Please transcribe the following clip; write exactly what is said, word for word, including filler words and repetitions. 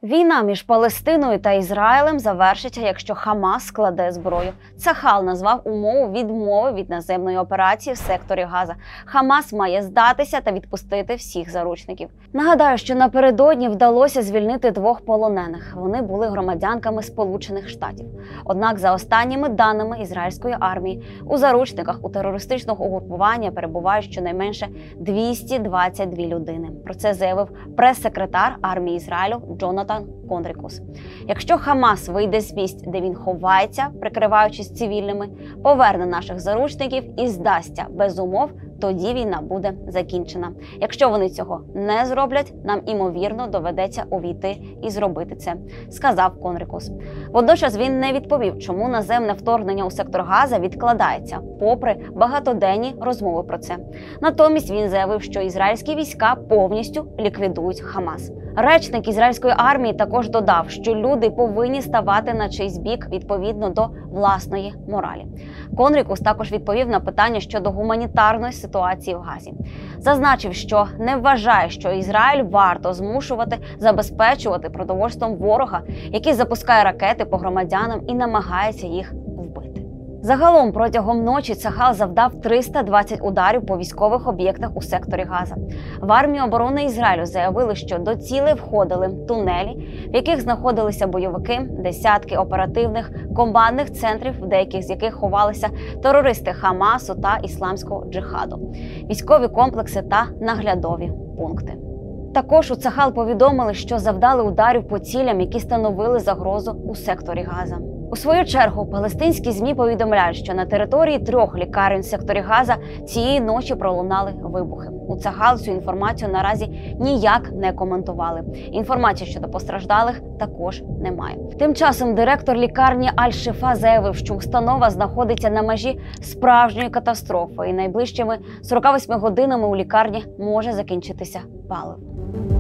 Війна між Палестиною та Ізраїлем завершиться, якщо Хамас складе зброю. Цахал назвав умову відмови від наземної операції в секторі Газа. Хамас має здатися та відпустити всіх заручників. Нагадаю, що напередодні вдалося звільнити двох полонених. Вони були громадянками Сполучених Штатів. Однак, за останніми даними ізраїльської армії, у заручниках у терористичного угрупування перебувають щонайменше двісті двадцять дві людини. Про це заявив прес-секретар армії Ізраїлю Джонатан Кондрікус. Якщо Хамас вийде з місць, де він ховається, прикриваючись цивільними, поверне наших заручників і здасться без умов, тоді війна буде закінчена. Якщо вони цього не зроблять, нам, імовірно, доведеться увійти і зробити це, сказав Кондрікус. Водночас він не відповів, чому наземне вторгнення у сектор Газа відкладається, попри багатоденні розмови про це. Натомість він заявив, що ізраїльські війська повністю ліквідують Хамас. Речник ізраїльської армії також додав, що люди повинні ставати на чийсь бік відповідно до власної моралі. Кондрікус також відповів на питання щодо гуманітарної ситуації в Газі. Зазначив, що не вважає, що Ізраїль варто змушувати забезпечувати продовольством ворога, який запускає ракети по громадянам і намагається їх вбити. Загалом протягом ночі Цахал завдав триста двадцять ударів по військових об'єктах у секторі Газа. В армії оборони Ізраїлю заявили, що до цілей входили тунелі, в яких знаходилися бойовики, десятки оперативних командних центрів, в деяких з яких ховалися терористи Хамасу та ісламського джихаду, військові комплекси та наглядові пункти. Також у Цахал повідомили, що завдали ударів по цілям, які становили загрозу у секторі Газа. У свою чергу, палестинські ЗМІ повідомляють, що на території трьох лікарень в секторі Газа цієї ночі пролунали вибухи. У Цахал цю інформацію наразі ніяк не коментували. Інформації щодо постраждалих також немає. Тим часом директор лікарні Аль-Шифа заявив, що установа знаходиться на межі справжньої катастрофи і найближчими сорока восьми годинами у лікарні може закінчитися паливо.